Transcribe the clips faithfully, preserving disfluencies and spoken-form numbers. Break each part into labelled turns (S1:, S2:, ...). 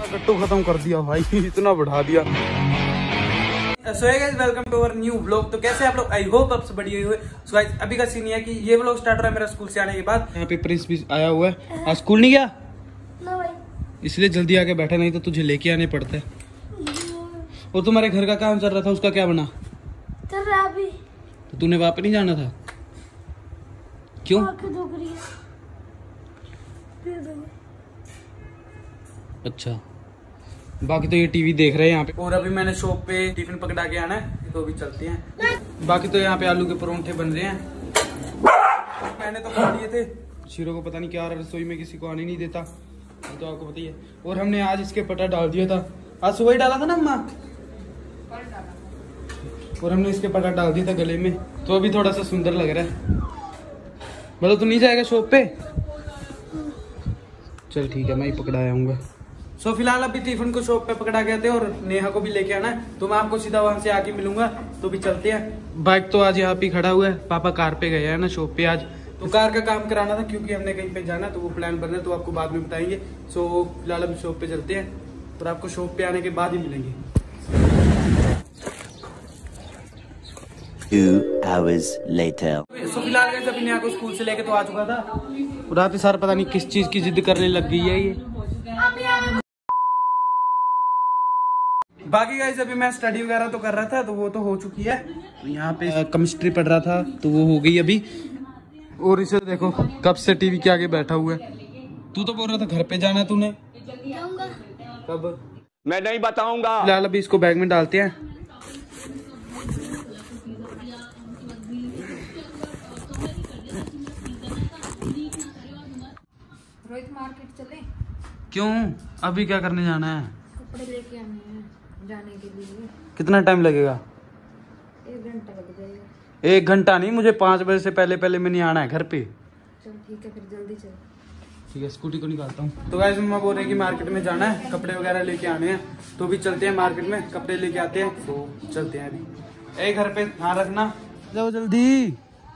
S1: कट्टू खत्म कर दिया भाई, इतना बढ़ा दिया। So hey guys, welcome to our new vlog. तो कैसे आप लोग, आई होप आप सब बढ़िया हुए। सो गाइस, अभी का सीन ये है कि ये व्लॉग स्टार्ट हो रहा है मेरा स्कूल से आने के बाद। यहाँ पे प्रिंस भी आया हुआ है। आज स्कूल नहीं गया
S2: ना भाई, इसलिए
S1: जल्दी आके बैठा, नहीं तो तुझे लेके आने पड़ते हैं। और तुम्हारे घर का काम चल रहा था, उसका क्या बना?
S2: चल रहा अभी।
S1: तो तूने वहाँ पे नहीं जाना था क्यों? अच्छा, बाकी तो ये टीवी देख रहे हैं यहाँ पे। और अभी मैंने शॉप पे टिफिन पकड़ा के आना है, तो अभी चलते हैं। बाकी तो यहाँ पे आलू के परोंठे बन रहे हैं, मैंने तो खा लिए थे। शीरो को पता नहीं क्या रसोई में किसी को आने नहीं देता, तो आपको पता ही है। और हमने आज इसके पटा डाल दिया था, आज सुबह ही डाला था ना अम्मा। और हमने इसके पटा डाल दिया था गले में, तो अभी थोड़ा सा सुंदर लग रहा है। मतलब तू नहीं जाएगा शॉप पे? चल ठीक है, मैं ही पकड़ा आऊंगा। सो so, फिलहाल अभी टिफिन को शॉप पे पकड़ा गए थे और नेहा को भी लेके आना है, तो मैं आपको सीधा वहां से आके मिलूंगा। तो भी चलते हैं। बाइक तो आज यहाँ पे खड़ा हुआ है, पापा कार पे गए हैं ना शॉप पे आज, तो कार का काम कराना था क्योंकि हमने कहीं पे जाना, तो वो प्लान बन रहा है, तो आपको बाद में बताएंगे। सो so, फिलहाल अभी शॉप पे चलते हैं और आपको शॉप पे आने के बाद ही मिलेंगे।
S3: Two hours later.
S1: सो so, फिलहाल अभी नेहा को स्कूल से लेके तो आ चुका था, रात सर पता नहीं किस चीज की जिद करने लग गई है ये। बाकी गाइस, अभी मैं स्टडी वगैरह तो कर रहा था, तो वो तो हो चुकी है। यहाँ पे केमिस्ट्री पढ़ रहा था, तो वो हो गई अभी। और इसे देखो कब से टीवी के आगे बैठा हुआ है। तू तो बोल रहा था घर पे जाना, तूने कब?
S3: मैं नहीं बताऊंगा।
S1: फिलहाल अभी इसको बैग में डालते हैं।
S4: रोहित, मार्केट चले?
S1: क्यों, अभी क्या करने जाना है?
S4: कपड़े लेके आने हैं जाने के लिए।
S1: कितना टाइम लगेगा?
S4: एक घंटा लग जाएगा।
S1: एक घंटा नहीं, मुझे पाँच बजे से पहले पहले मैंने आना है घर पे।
S4: चल ठीक है, फिर जल्दी चल।
S1: ठीक है, स्कूटी को निकालता हूँ। तो गाइस, मम्मा बोल रहे कि मार्केट में जाना है, कपड़े वगैरह लेके आने हैं, तो भी चलते हैं मार्केट में, कपड़े लेके आते हैं। तो चलते हैं अभी। ए घर पे ध्यान रखना, जाओ जल्दी।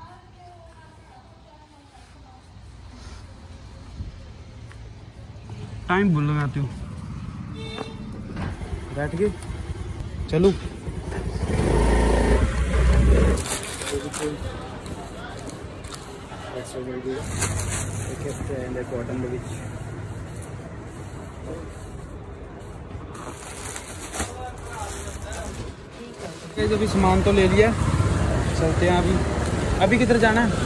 S1: टाइम भूल लगाती हूँ। बैठ गए, चलो। अभी सामान तो ले लिया, चलते हैं अभी। अभी किधर जाना है?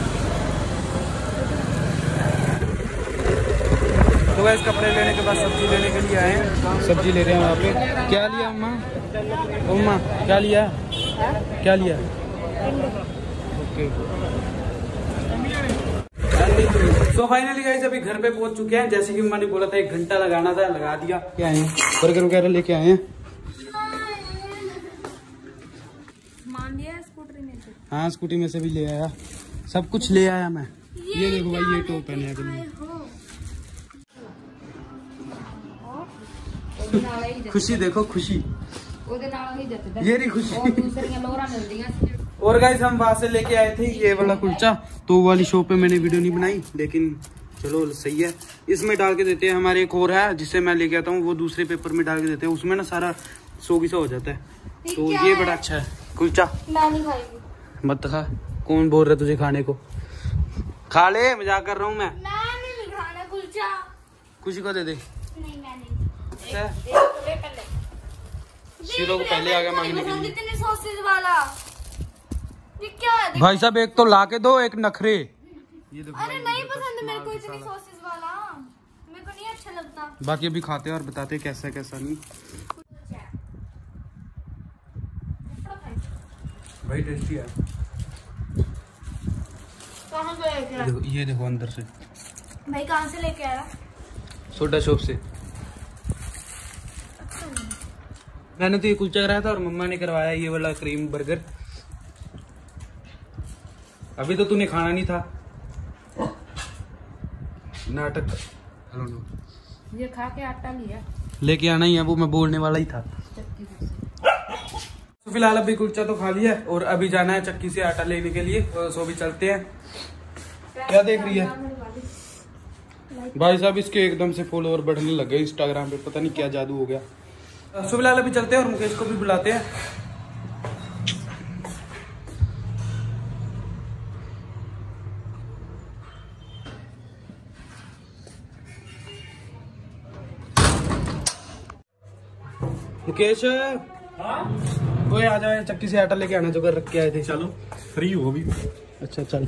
S1: तो वैसे कपड़े लेने के बाद सब्जी लेने के लिए आए हैं, सब्जी ले रहे हैं वहाँ पे। क्या लिया अम्मा? अम्मा क्या लिया? क्या लिया? ओके। सो फाइनली गाइस, अभी घर पे पहुंच चुके हैं। जैसे कि अम्मा ने बोला था एक घंटा लगाना था, लगा दिया। क्या आए हैं, बर्गर वगैरह लेके आए हैं।
S4: मान लिया स्कूटी में से?
S1: हाँ, स्कूटी में से भी ले आया, सब कुछ ले आया मैं। ये, ये देखो भाई, ये टॉप पहने हैं। खुशी देखो, खुशी ये रही खुशी। और गाइस, हम वहां से लेके आए थे ये वाला कुलचा, तो वो वाली शॉप पे मैंने वीडियो नहीं बनाई, लेकिन चलो सही है। इसमें डाल के देते हैं। हमारे एक और है जिससे मैं लेके आता हूँ, वो दूसरे पेपर में डाल के देते हैं, उसमें ना सारा सोगी सा हो जाता है। तो ये बड़ा अच्छा है कुलचा। मत खा, कौन बोल रहा है तुझे खाने को? खा ले, मजाक कर रहा हूँ मैं। खुशी को दे दे। शीरो को पहले आ गया मांगने के लिए।
S2: वाला ये क्या है?
S1: भाई साहब, एक तो ला के दो, एक नखरे। ये देखो।
S2: अरे नहीं पसंद मेरे को इतनी सॉसेस वाला, मेरे को नहीं अच्छा लगता।
S1: बाकी अभी खाते हैं और बताते हैं कैसा कैसा नहीं। भाई टेस्टी है।
S2: कहाँ से लेके आया?
S1: देखो, ये देखो अंदर से।
S2: भाई कहाँ से लेके आया?
S1: सोडा शॉप से। मैंने तो ये कुलचा कराया था और मम्मा ने करवाया ये वाला क्रीम बर्गर। अभी तो तूने खाना नहीं था, नाटक। हेलो नो,
S4: ये खा के आटा लिया,
S1: लेके आना ही है, वो मैं बोलने वाला ही था। तो फिलहाल अभी कुलचा तो खा लिया और अभी जाना है चक्की से आटा लेने के लिए, तो सो भी चलते हैं। क्या देख रही है? भाई साहब इसके एकदम से फॉलोअर बढ़ने लग गए इंस्टाग्राम पे, पता नहीं क्या जादू हो गया। सो फिलहाल अभी चलते हैं और मुकेश को भी बुलाते हैं। मुकेश कोई आ जाए, चक्की से आटा लेके आना जो कर रख के आए थे। चलो फ्री हो अभी। अच्छा चल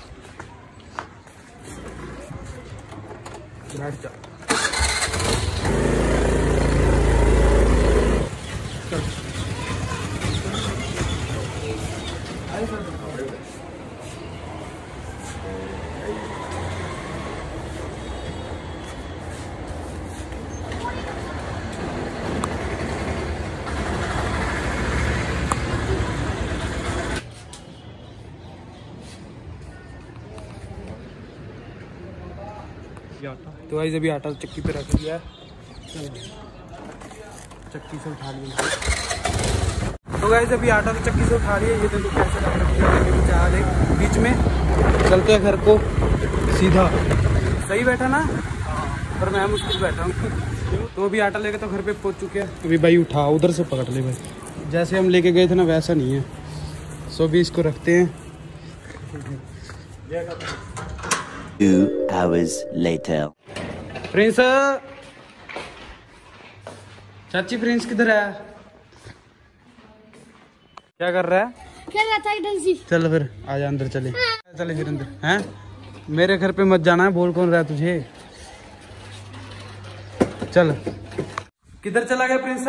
S1: बैठ जा। तो गाइस अभी आटा चक्की पे रख दिया है, चक्की से उठा लिया। तो गाइस अभी आटा तो चक्की से उठा लिया। ये देखो कैसे रख दिया आ रहे बीच में। चलते हैं घर को सीधा। सही बैठा ना, पर मैं मुश्किल बैठा हूँ। तो अभी आटा लेके तो घर पे पहुँच चुके हैं। अभी भाई उठा, उधर से पकड़ ले भाई। जैसे हम लेके गए थे ना वैसा नहीं है। सो अभी इसको रखते हैं।
S3: Two hours later.
S1: प्रिंस, चाची प्रिंस किधर है? क्या कर रहा है?
S2: क्या रहा था इधर से?
S1: चल फिर आजा अंदर चले। हाँ। चले फिर अंदर। हैं मेरे घर पे मत जाना है। बोल कौन रहा है तुझे? चल। किधर चला गया प्रिंस?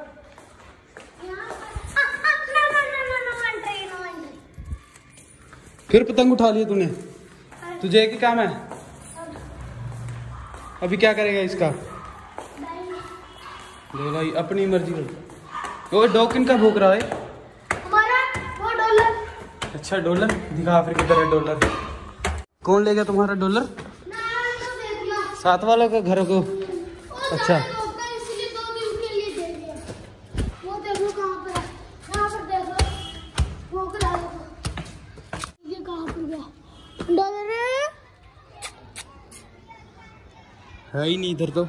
S1: फिर पतंग उठा लिया तूने? तुझे एक ही काम है। अभी क्या करेगा इसका? भाई अपनी मर्जी कर। वो डॉग किन का भूख रहा है?
S2: हमारा वो डॉलर।
S1: अच्छा डॉलर दिखा फिर किधर है डॉलर? कौन ले गया तुम्हारा डॉलर? साथ वालों का घर को। अच्छा
S2: इसलिए दो दिन के लिए दे दिया। वो देखो कहाँ पे है, यहाँ पर देखो। वो करा देखो ये कहाँ पर गया डॉलर?
S1: है ही नहीं इधर तो।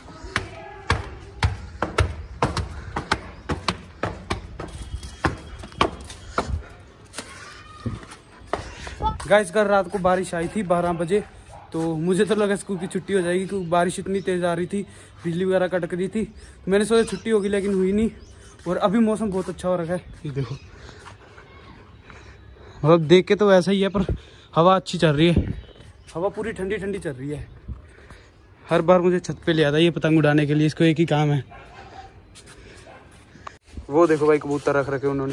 S1: गाइस कल रात को बारिश आई थी बारह बजे। तो मुझे तो लगा स्कूल की छुट्टी हो जाएगी क्योंकि बारिश इतनी तेज आ रही थी, बिजली वगैरह कड़क रही थी। मैंने सोचा छुट्टी होगी लेकिन हुई नहीं। और अभी मौसम बहुत अच्छा हो रखा है। ये देखो मतलब देख के तो ऐसा ही है, पर हवा अच्छी चल रही है। हवा पूरी ठंडी ठंडी चल रही है। हर बार मुझे छत पे ले आता है ये पतंग उड़ाने के लिए। इसको एक ही काम है। वो देखो भाई कबूतर रख रखे उन्होंने।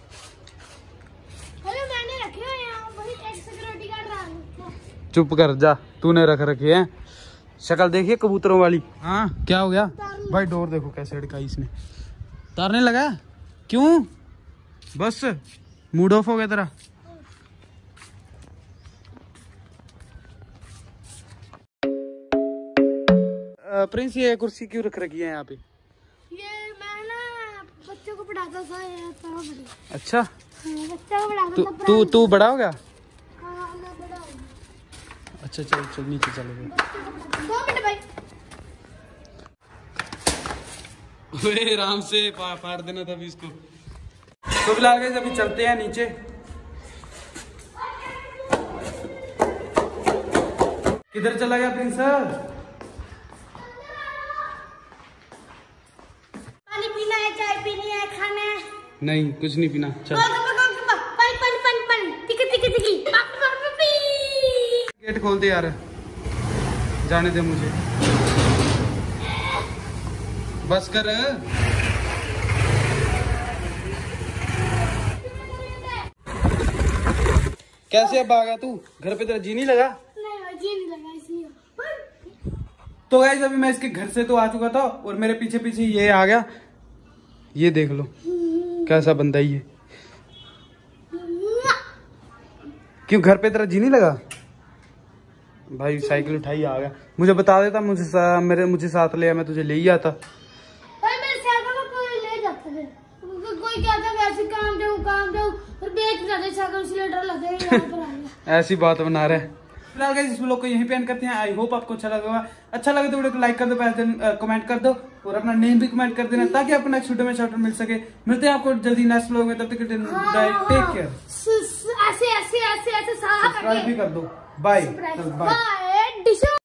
S2: अरे मैंने रखे हुए हैं, वही एक सिक्योरिटी गार्ड रहा।
S1: चुप कर जा, तूने रख रखे हैं। शक्ल देखिए कबूतरों वाली। हाँ क्या हो गया भाई? डोर देखो कैसे अड़काई इसने। तारने लगा? क्यों? बस मूड ऑफ हो गया तेरा? प्रिंस ये कुर्सी क्यों रख रखी है यहाँ पे?
S2: ये मैं ना बच्चों को पढ़ाता था ये तरह।
S1: अच्छा
S2: बच्चों को पढ़ाता
S1: तू
S2: था।
S1: तू तू बड़ा हो गया?
S2: हाँ मैं बड़ा हूँ।
S1: अच्छा चल चल नीचे चलो।
S2: दो मिनट भाई।
S1: ओए आराम से फाड़ देना था अभी इसको। तो फिलहाल गाइस अभी चलते हैं नीचे। किधर चला गया प्रिंस?
S2: पानी पीना है, चाय पीनी है, खाना है?
S1: नहीं कुछ नहीं पीना। चल
S2: पानी पानी पानी पानी टिकी टिकी टिकी।
S1: गेट खोल दे यार, जाने दे मुझे। बस कर। कैसे अब आ गया तू? घर पे तेरा जी नहीं लगा?
S2: नहीं जी नहीं लगा इसलिए।
S1: तो गाइस अभी मैं इसके घर से तो आ चुका था और मेरे पीछे पीछे ये आ गया। ये देख लो कैसा बंदा ही है। क्यों घर पे तेरा जी नहीं लगा? भाई साइकिल उठाई आ गया। मुझे बता देता, मुझे सा, मेरे मुझे साथ ले, मैं तुझे ले ही आता।
S2: भाई मेरे साइकिल को कोई ले जाता है, कोई कहता है वैसे काम दो काम दो और बेच जाते साइकिल, इसलिए डर लगता है यहाँ पर आ गया।
S1: ऐसी बात बना रहे। फिलहाल गाइस इस व्लॉग को यहीं पे एंड करते हैं। आई होप आपको अच्छा लगा होगा। अच्छा लगे तो वीडियो को लाइक कर दो, पहले कमेंट कर दो और अपना नेम भी कमेंट कर देना ताकि आपको नेक्स्ट वीडियो में शाउट मिल सके। मिलते हैं आपको जल्दी नेक्स्ट व्लॉग में, तब तक के लिए टेक केयर।
S2: ऐसे ऐसे ऐसे ऐसे
S1: सब्सक्राइब भी कर दो। Bye bye.